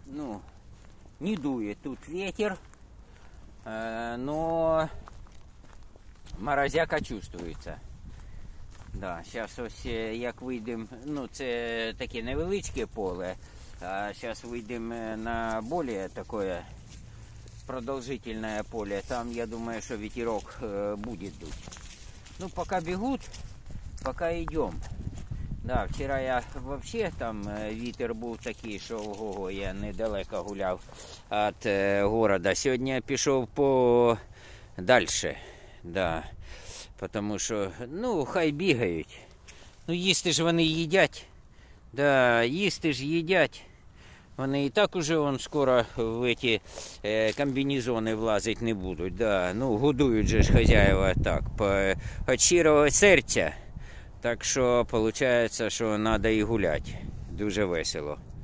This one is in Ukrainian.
ну, не дует тут ветер, но морозяка чувствується. Да, зараз ось як вийдемо, ну це таке невеличке поле, а зараз вийдемо на більш таке продовжительне поле. Там, я думаю, що ветерок буде дуть. Ну, поки бігуть, поки йдемо. Да, вчора я взагалі там вітер був такий, що ого, я недалеко гуляв від города. Сьогодні я пішов подальше, да. Тому що, ну, хай бігають. Ну, їсти ж вони їдять. Да, їсти ж їдять. Вони і так уже вон скоро в ці комбінезони влазити не будуть. Да. Ну, годують же ж хазяїва так, від щирого серця. Так що, виходить, що треба і гуляти. Дуже весело.